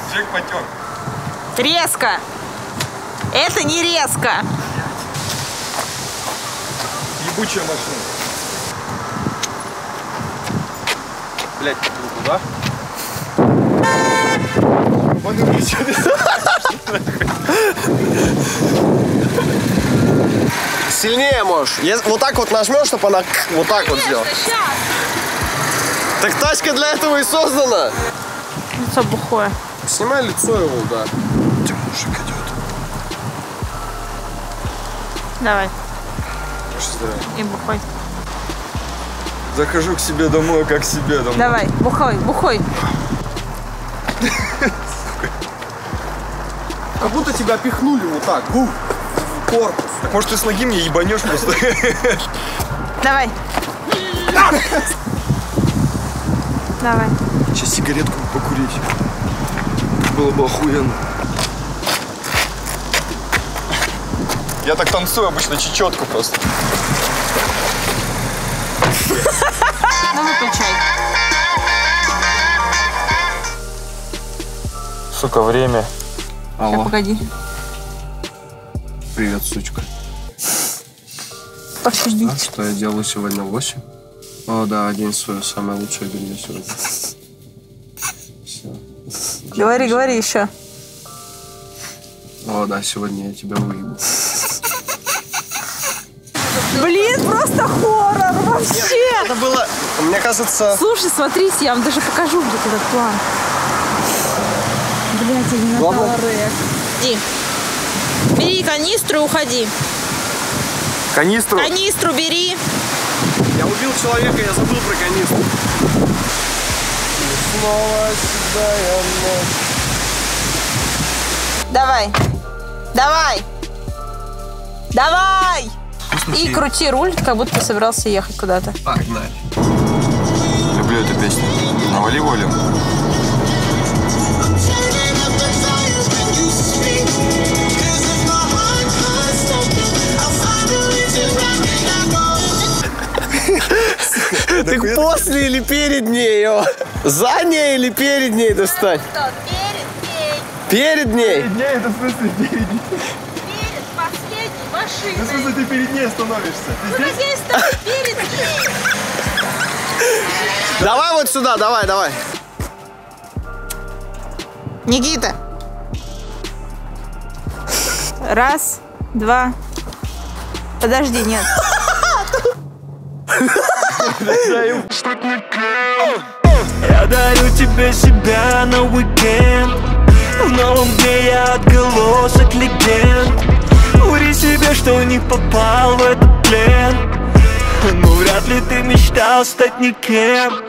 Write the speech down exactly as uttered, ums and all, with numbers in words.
Джек потек. Резко. Это не резко. Ебучая машина. Блять, куда? Сильнее можешь. Вот так вот нажмешь, чтобы она вот так вот сделала. Так тачка для этого и создана. Лицо бухое. Снимай лицо его, да. Где мужик идет? Давай. Что? И бухой. Захожу к себе домой, как к себе домой. Давай, бухой, бухой. Как будто тебя пихнули вот так. Бух, в корпус. Так может ты с ноги мне ебанешь просто? Давай. Давай. Сейчас сигаретку покурить. Было бы охуенно. Я так танцую обычно чечетку просто. Ну выключай. Сука, время. Алло. Погоди. Привет, сучка. Пошли. А что я делаю сегодня в восемь? О, да, одень свое самое лучшее белье сегодня. Все. Говори, говори еще. О, да, сегодня я тебя выебу. Блин, просто хоррор вообще. Это было, мне кажется... Слушай, смотрите, я вам даже покажу, где этот план. Блять, я не намотала рэк. Иди. Бери канистру и уходи. Канистру? Канистру бери. Я убил человека, я забыл про канистру. И снова седая ночь. Давай. Давай. Давай. И крути руль, как будто ты собирался ехать куда-то. Погнали. Люблю эту песню. Навали волю. Так после или перед ней? За ней или перед ней достань? Перед ней? Перед ней, это в смысле перед ней? Перед последней машиной. Ну, в смысле ты перед ней становишься? Ну, так я и стою перед ней. Давай вот сюда, давай, давай. Никита. Раз, два. Подожди, нет. Я дарю тебе себя на уикенд. В новом дне я отголосок легенд. Ури себе, что не попал в этот плен. Ну вряд ли ты мечтал стать никем.